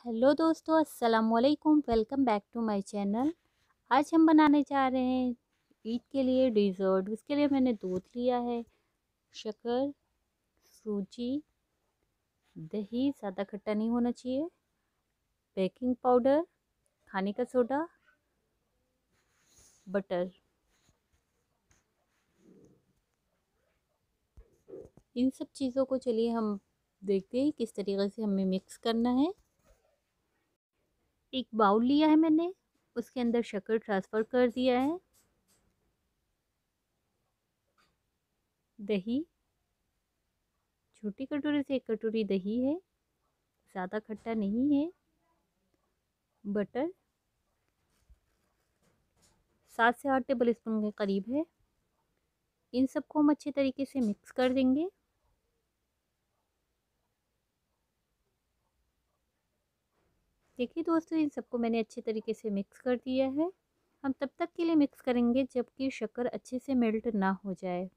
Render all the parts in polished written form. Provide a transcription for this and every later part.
Hello दोस्तों, अस्सलाम वालेकुम। Welcome back to my channel. आज हम बनाने जा रहे हैं ईद के लिए डिज़र्ट। उसके लिए मैंने दूध लिया है, शक्कर, सूजी, दही, ज़्यादा खट्टा नहीं होना चाहिए, बेकिंग पाउडर, खाने का सोडा, बटर। इन सब चीज़ों को चलिए हम देखते हैं किस तरीके से हमें मिक्स करना है। एक बाउल लिया है मैंने, उसके अंदर शक्कर ट्रांसफ़र कर दिया है, दही, छोटी कटोरी से 1 कटोरी दही है, ज़्यादा खट्टा नहीं है, बटर 7 से 8 टेबल स्पून के करीब है। इन सबको हम अच्छे तरीके से मिक्स कर देंगे। देखिए दोस्तों, इन सबको मैंने अच्छे तरीके से मिक्स कर दिया है। हम तब तक के लिए मिक्स करेंगे जब कि शक्कर अच्छे से मेल्ट ना हो जाए।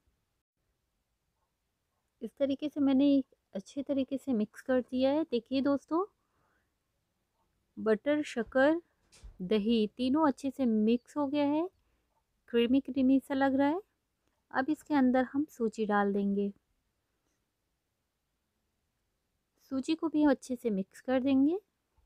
इस तरीके से मैंने अच्छे तरीके से मिक्स कर दिया है। देखिए दोस्तों, बटर, शक्कर, दही तीनों अच्छे से मिक्स हो गया है, क्रीमी क्रीमी सा लग रहा है। अब इसके अंदर हम सूजी डाल देंगे। सूजी को भी हम अच्छे से मिक्स कर देंगे।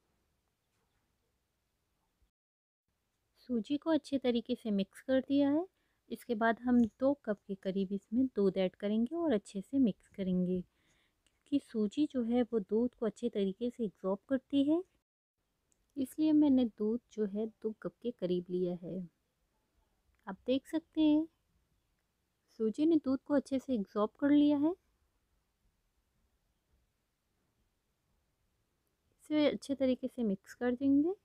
सूजी को अच्छे तरीके से मिक्स कर दिया है। इसके बाद हम 2 कप के करीब इसमें दूध ऐड करेंगे और अच्छे से मिक्स करेंगे, क्योंकि सूजी जो है वो दूध को अच्छे तरीके से एब्जॉर्ब करती है। इसलिए मैंने दूध जो है 2 कप के करीब लिया है। आप देख सकते हैं सूजी ने दूध को अच्छे से एब्जॉर्ब कर लिया है। इसे अच्छे तरीके से मिक्स कर देंगे।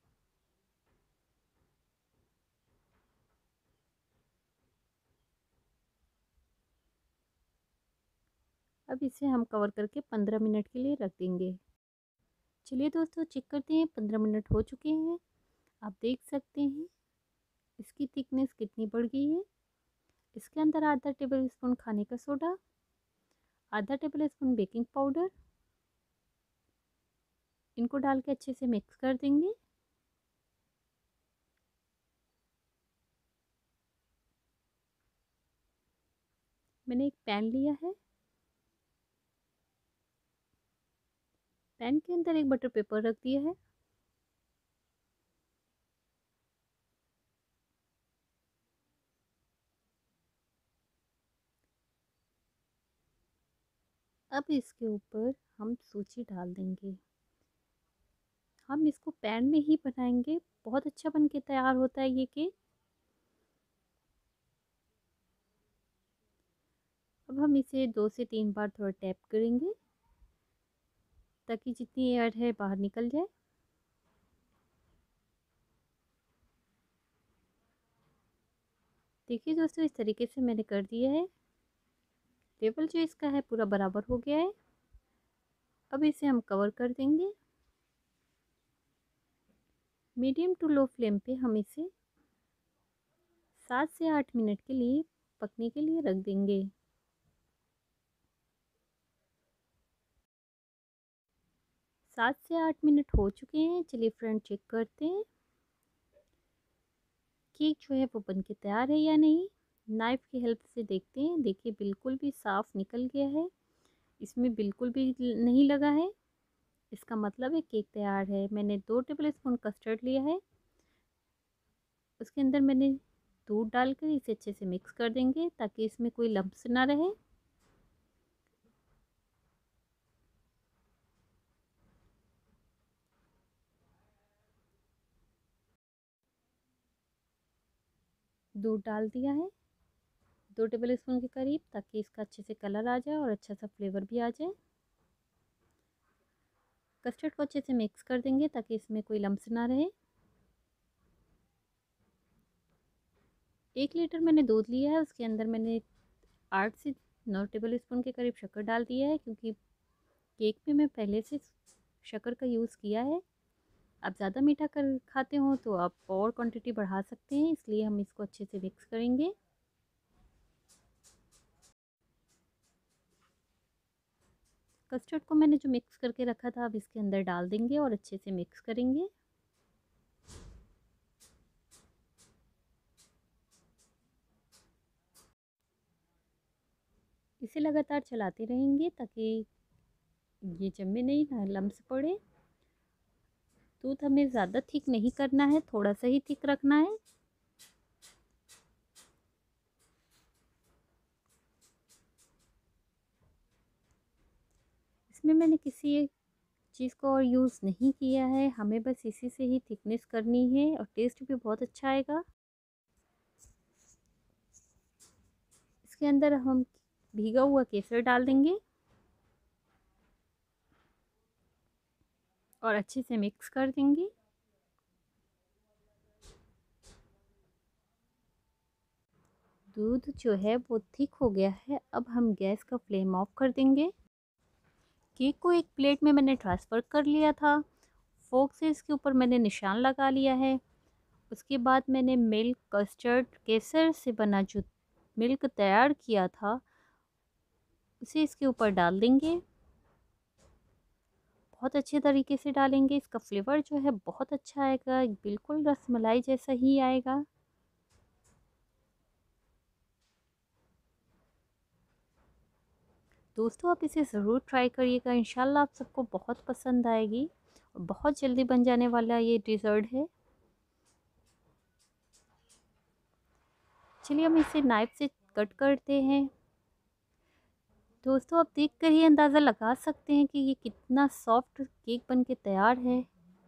अब इसे हम कवर करके 15 मिनट के लिए रख देंगे। चलिए दोस्तों, चेक करते हैं। 15 मिनट हो चुके हैं। आप देख सकते हैं इसकी थिकनेस कितनी बढ़ गई है। इसके अंदर आधा टेबल स्पून खाने का सोडा, आधा टेबल स्पून बेकिंग पाउडर, इनको डाल के अच्छे से मिक्स कर देंगे। मैंने एक पैन लिया है। पैन के अंदर एक बटर पेपर रख दिया है। अब इसके ऊपर हम सूजी डाल देंगे। हम इसको पैन में ही बनाएंगे। बहुत अच्छा बन के तैयार होता है ये केक। अब हम इसे 2 से 3 बार थोड़ा टैप करेंगे ताकि जितनी एयर है बाहर निकल जाए। देखिए दोस्तों, इस तरीके से मैंने कर दिया है। टेबल जो इसका है पूरा बराबर हो गया है। अब इसे हम कवर कर देंगे। मीडियम टू लो फ्लेम पे हम इसे 7 से 8 मिनट के लिए पकने के लिए रख देंगे। 7 से 8 मिनट हो चुके हैं। चलिए फ्रेंड, चेक करते हैं केक जो है वो बन के तैयार है या नहीं। नाइफ़ की हेल्प से देखते हैं। देखिए बिल्कुल भी साफ़ निकल गया है, इसमें बिल्कुल भी नहीं लगा है। इसका मतलब है केक तैयार है। मैंने 2 टेबल स्पून कस्टर्ड लिया है। उसके अंदर मैंने दूध डालकर इसे अच्छे से मिक्स कर देंगे ताकि इसमें कोई लम्प्स ना रहे। दूध डाल दिया है 2 टेबल स्पून के करीब, ताकि इसका अच्छे से कलर आ जाए और अच्छा सा फ्लेवर भी आ जाए। कस्टर्ड को अच्छे से मिक्स कर देंगे ताकि इसमें कोई लम्प्स ना रहे। 1 लीटर मैंने दूध लिया है। उसके अंदर मैंने 8 से 9 टेबल स्पून के करीब शक्कर डाल दिया है, क्योंकि केक में मैं पहले से शक्कर का यूज़ किया है। आप ज़्यादा मीठा कर खाते हो तो आप और क्वांटिटी बढ़ा सकते हैं। इसलिए हम इसको अच्छे से मिक्स करेंगे। कस्टर्ड को मैंने जो मिक्स करके रखा था अब इसके अंदर डाल देंगे और अच्छे से मिक्स करेंगे। इसे लगातार चलाते रहेंगे ताकि ये जमे नहीं, ना लम्स पड़े। दूध हमें ज़्यादा थिक नहीं करना है, थोड़ा सा ही थिक रखना है। इसमें मैंने किसी एक चीज़ को और यूज़ नहीं किया है, हमें बस इसी से ही थिकनेस करनी है और टेस्ट भी बहुत अच्छा आएगा। इसके अंदर हम भीगा हुआ केसर डाल देंगे और अच्छे से मिक्स कर देंगे। दूध जो है वो थिक हो गया है, अब हम गैस का फ्लेम ऑफ कर देंगे। केक को एक प्लेट में मैंने ट्रांसफ़र कर लिया था। फोक से इसके ऊपर मैंने निशान लगा लिया है। उसके बाद मैंने मिल्क कस्टर्ड केसर से बना जो मिल्क तैयार किया था उसे इसके ऊपर डाल देंगे। बहुत अच्छे तरीके से डालेंगे, इसका फ्लेवर जो है बहुत अच्छा आएगा, बिल्कुल रसमलाई जैसा ही आएगा। दोस्तों आप इसे ज़रूर ट्राई करिएगा, इंशाल्लाह आप सबको बहुत पसंद आएगी और बहुत जल्दी बन जाने वाला ये डिज़र्ट है। चलिए हम इसे नाइफ से कट करते हैं। दोस्तों आप देख कर ही अंदाज़ा लगा सकते हैं कि ये कितना सॉफ्ट केक बन के तैयार है।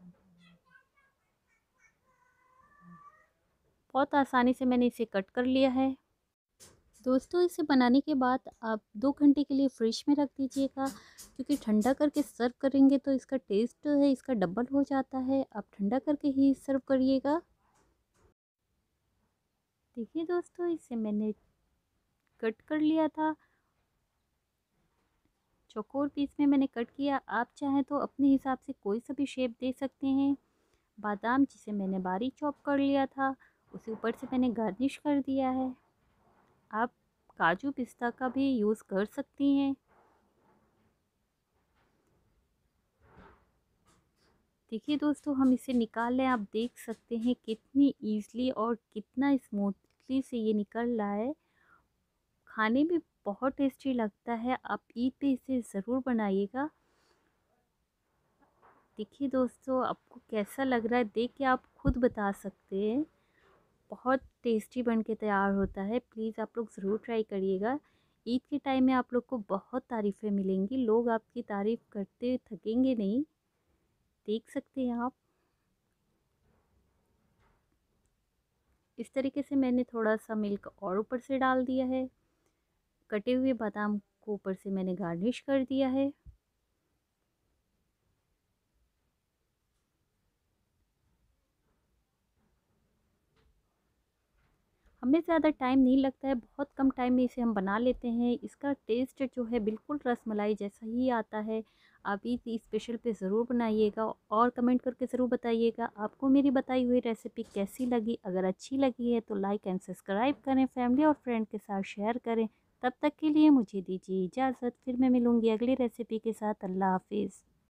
बहुत आसानी से मैंने इसे कट कर लिया है। दोस्तों इसे बनाने के बाद आप 2 घंटे के लिए फ्रिज में रख दीजिएगा, क्योंकि ठंडा करके सर्व करेंगे तो इसका टेस्ट है इसका डबल हो जाता है। आप ठंडा करके ही सर्व करिएगा। देखिए दोस्तों इसे मैंने कट कर लिया था, चौकोर पीस में मैंने कट किया। आप चाहें तो अपने हिसाब से कोई सा भी शेप दे सकते हैं। बादाम जिसे मैंने बारीक चॉप कर लिया था उसे ऊपर से मैंने गार्निश कर दिया है। आप काजू पिस्ता का भी यूज़ कर सकती हैं। देखिए दोस्तों हम इसे निकाल लें, आप देख सकते हैं कितनी ईज़िली और कितना स्मूथली से ये निकल रहा है। खाने में बहुत टेस्टी लगता है, आप ईद पे इसे ज़रूर बनाइएगा। देखिए दोस्तों आपको कैसा लग रहा है देख के आप खुद बता सकते हैं। बहुत टेस्टी बन के तैयार होता है, प्लीज़ आप लोग ज़रूर ट्राई करिएगा। ईद के टाइम में आप लोग को बहुत तारीफ़ें मिलेंगी, लोग आपकी तारीफ़ करते थकेंगे नहीं। देख सकते हैं आप। इस तरीके से मैंने थोड़ा सा मिल्क और ऊपर से डाल दिया है। कटे हुए बादाम को ऊपर से मैंने गार्निश कर दिया है। हमें ज़्यादा टाइम नहीं लगता है, बहुत कम टाइम में इसे हम बना लेते हैं। इसका टेस्ट जो है बिल्कुल रसमलाई जैसा ही आता है। आप ईद स्पेशल पे ज़रूर बनाइएगा और कमेंट करके ज़रूर बताइएगा आपको मेरी बताई हुई रेसिपी कैसी लगी। अगर अच्छी लगी है तो लाइक एंड सब्सक्राइब करें, फैमिली और फ्रेंड के साथ शेयर करें। तब तक के लिए मुझे दीजिए इजाज़त, फिर मैं मिलूँगी अगली रेसिपी के साथ। अल्लाह हाफिज़।